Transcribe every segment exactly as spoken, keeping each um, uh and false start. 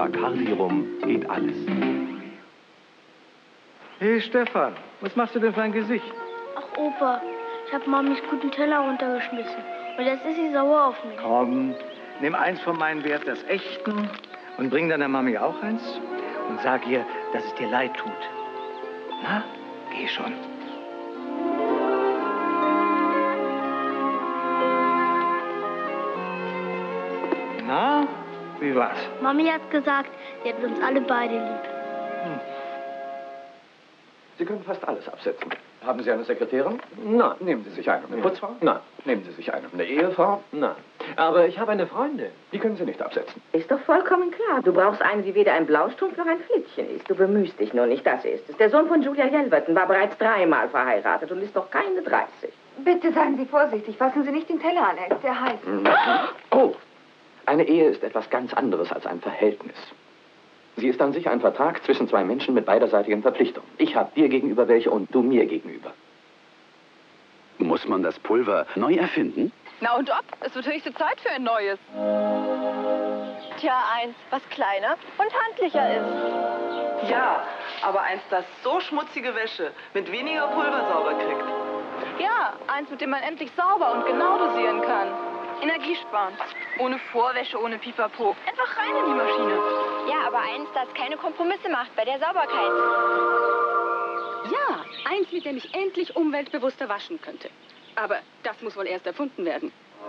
Bacardi rum geht alles. Hey Stefan, was machst du denn für ein Gesicht? Ach Opa, ich habe Mamis guten Teller runtergeschmissen. Und jetzt ist sie sauer auf mich. Komm, nimm eins von meinen Wert des Echten und bring deiner Mami auch eins und sag ihr, dass es dir leid tut. Na, geh schon. Na, wie war's? Mami hat gesagt, sie hat uns alle beide lieb. Hm. Sie können fast alles absetzen. Haben Sie eine Sekretärin? Nein. Nehmen Sie sich eine. Eine Putzfrau? Nein. Nehmen Sie sich eine. Eine Ehefrau? Nein. Aber ich habe eine Freundin. Die können Sie nicht absetzen. Ist doch vollkommen klar. Du brauchst eine, die weder ein Blaustrumpf noch ein Flittchen ist. Du bemühst dich nur nicht, das ist es. Der Sohn von Julia Yelverton war bereits dreimal verheiratet und ist noch keine dreißig. Bitte seien Sie vorsichtig. Fassen Sie nicht den Teller an. Er ist sehr heiß. Oh, eine Ehe ist etwas ganz anderes als ein Verhältnis. Sie ist an sich ein Vertrag zwischen zwei Menschen mit beiderseitigen Verpflichtungen. Ich habe dir gegenüber welche und du mir gegenüber. Muss man das Pulver neu erfinden? Na und ob? Es wird höchste Zeit für ein neues. Tja, eins, was kleiner und handlicher ist. Ja, aber eins, das so schmutzige Wäsche mit weniger Pulver sauber kriegt. Ja, eins, mit dem man endlich sauber und genau dosieren kann. Energiesparend. Ohne Vorwäsche, ohne Pipapo. Einfach rein in die Maschine. Ja, aber eins, das keine Kompromisse macht bei der Sauberkeit. Ja, eins, mit dem ich endlich umweltbewusster waschen könnte. Aber das muss wohl erst erfunden werden.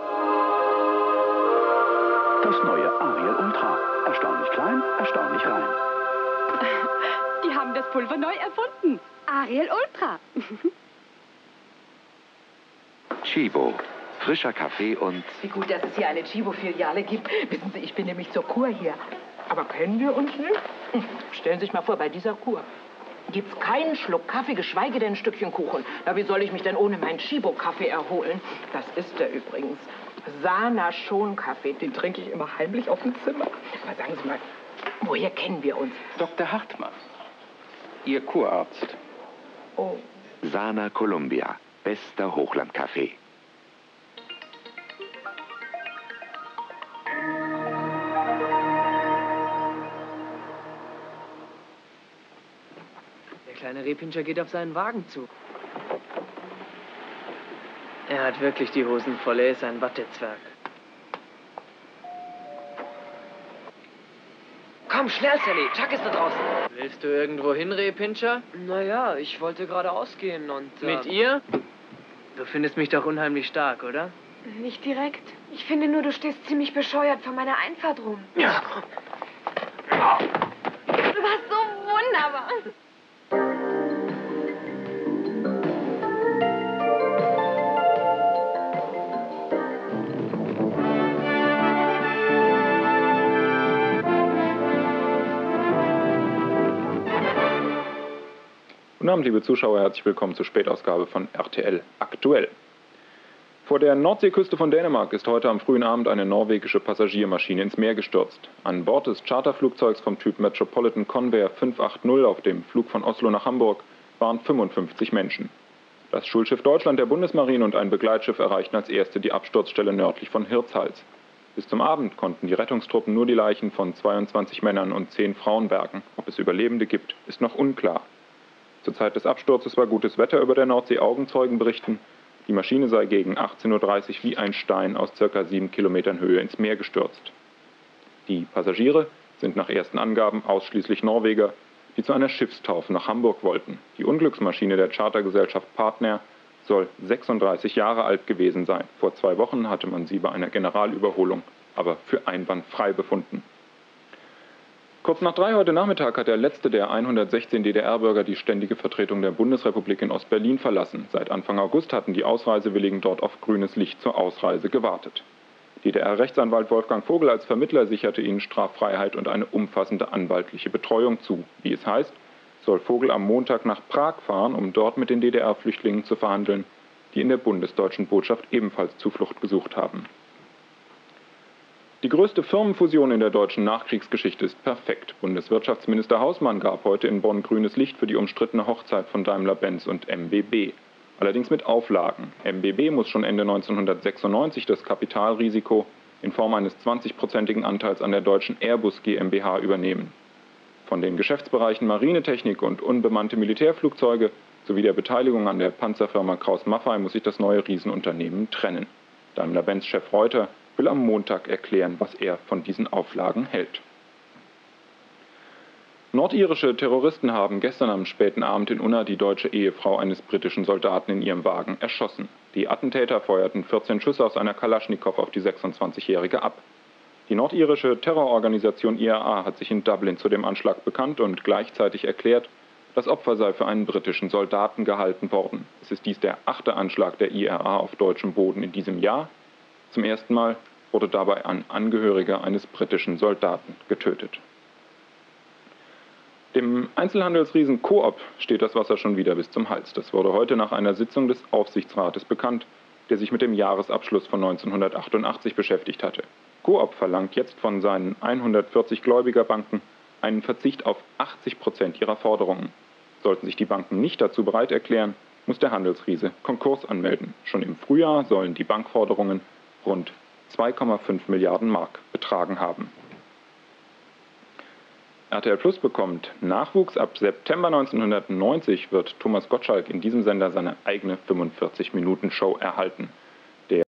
Das neue Ariel Ultra. Erstaunlich klein, erstaunlich rein. Die haben das Pulver neu erfunden. Ariel Ultra. Chibo. Frischer Kaffee und... Wie gut, dass es hier eine Chibo-Filiale gibt. Wissen Sie, ich bin nämlich zur Kur hier. Aber kennen wir uns nicht? Hm. Stellen Sie sich mal vor, bei dieser Kur gibt's keinen Schluck Kaffee, geschweige denn ein Stückchen Kuchen. Na, wie soll ich mich denn ohne meinen Chibo-Kaffee erholen? Das ist der übrigens. Sana-Schon-Kaffee. Den trinke ich immer heimlich auf dem Zimmer. Aber sagen Sie mal, woher kennen wir uns? Doktor Hartmann. Ihr Kurarzt. Oh. Sana Columbia. Bester Hochlandkaffee. Der kleine Rehpinscher geht auf seinen Wagen zu. Er hat wirklich die Hosen voll, er ist ein Wattezwerg. Komm, schnell, Sally, Chuck ist da draußen. Willst du irgendwo hin, Rehpinscher? Naja, ich wollte gerade ausgehen und... Äh, Mit ihr? Du findest mich doch unheimlich stark, oder? Nicht direkt. Ich finde nur, du stehst ziemlich bescheuert vor meiner Einfahrt rum. Ja. Du warst so wunderbar. Guten Abend, liebe Zuschauer, herzlich willkommen zur Spätausgabe von R T L Aktuell. Vor der Nordseeküste von Dänemark ist heute am frühen Abend eine norwegische Passagiermaschine ins Meer gestürzt. An Bord des Charterflugzeugs vom Typ Metropolitan Convair fünf acht null auf dem Flug von Oslo nach Hamburg waren fünfundfünfzig Menschen. Das Schulschiff Deutschland der Bundesmarine und ein Begleitschiff erreichten als erste die Absturzstelle nördlich von Hirtshals. Bis zum Abend konnten die Rettungstruppen nur die Leichen von zweiundzwanzig Männern und zehn Frauen bergen. Ob es Überlebende gibt, ist noch unklar. Zur Zeit des Absturzes war gutes Wetter über der Nordsee, Augenzeugen berichten. Die Maschine sei gegen achtzehn Uhr dreißig wie ein Stein aus ca. sieben Kilometern Höhe ins Meer gestürzt. Die Passagiere sind nach ersten Angaben ausschließlich Norweger, die zu einer Schiffstaufe nach Hamburg wollten. Die Unglücksmaschine der Chartergesellschaft Partner soll sechsunddreißig Jahre alt gewesen sein. Vor zwei Wochen hatte man sie bei einer Generalüberholung aber für einwandfrei befunden. Kurz nach drei heute Nachmittag hat der letzte der hundertsechzehn D D R-Bürger die ständige Vertretung der Bundesrepublik in Ostberlin verlassen. Seit Anfang August hatten die Ausreisewilligen dort auf grünes Licht zur Ausreise gewartet. D D R-Rechtsanwalt Wolfgang Vogel als Vermittler sicherte ihnen Straffreiheit und eine umfassende anwaltliche Betreuung zu. Wie es heißt, soll Vogel am Montag nach Prag fahren, um dort mit den D D R-Flüchtlingen zu verhandeln, die in der bundesdeutschen Botschaft ebenfalls Zuflucht gesucht haben. Die größte Firmenfusion in der deutschen Nachkriegsgeschichte ist perfekt. Bundeswirtschaftsminister Hausmann gab heute in Bonn grünes Licht für die umstrittene Hochzeit von Daimler-Benz und M B B. Allerdings mit Auflagen. M B B muss schon Ende neunzehnhundertsechsundneunzig das Kapitalrisiko in Form eines zwanzigprozentigen Anteils an der deutschen Airbus GmbH übernehmen. Von den Geschäftsbereichen Marinetechnik und unbemannte Militärflugzeuge sowie der Beteiligung an der Panzerfirma Krauss-Maffei muss sich das neue Riesenunternehmen trennen. Daimler-Benz-Chef Reuter will am Montag erklären, was er von diesen Auflagen hält. Nordirische Terroristen haben gestern am späten Abend in Unna die deutsche Ehefrau eines britischen Soldaten in ihrem Wagen erschossen. Die Attentäter feuerten vierzehn Schüsse aus einer Kalaschnikow auf die sechsundzwanzigjährige ab. Die nordirische Terrororganisation I R A hat sich in Dublin zu dem Anschlag bekannt und gleichzeitig erklärt, das Opfer sei für einen britischen Soldaten gehalten worden. Es ist dies der achte Anschlag der I R A auf deutschem Boden in diesem Jahr. Zum ersten Mal wurde dabei ein Angehöriger eines britischen Soldaten getötet. Dem Einzelhandelsriesen Coop steht das Wasser schon wieder bis zum Hals. Das wurde heute nach einer Sitzung des Aufsichtsrates bekannt, der sich mit dem Jahresabschluss von neunzehnhundertachtundachtzig beschäftigt hatte. Coop verlangt jetzt von seinen hundertvierzig Gläubigerbanken einen Verzicht auf achtzig Prozent ihrer Forderungen. Sollten sich die Banken nicht dazu bereit erklären, muss der Handelsriese Konkurs anmelden. Schon im Frühjahr sollen die Bankforderungen rund zwei Komma fünf Milliarden Mark betragen haben. R T L Plus bekommt Nachwuchs. Ab September neunzehnhundertneunzig wird Thomas Gottschalk in diesem Sender seine eigene fünfundvierzig Minuten Show erhalten.